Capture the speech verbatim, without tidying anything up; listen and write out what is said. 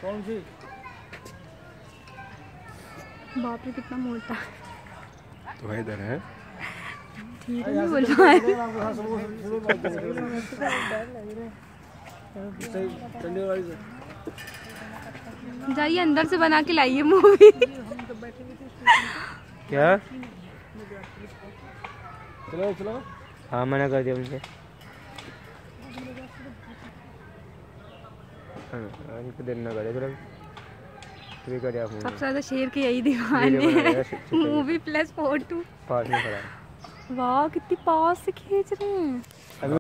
कौन सी? बाप रे कितना मोटा तो इधर है। धीरे नहीं बोल रहा है। जाइए अंदर से बना के लाइए मूवी। क्या? चलो चलो। हाँ मना कर दिया उनसे। इनको देर ना करे तुरंत। सबसे ज्यादा शेर की यही दीवाने है। Movie plus photo. पास में खड़ा है। वाह कितनी पास से खींच रहे हैं।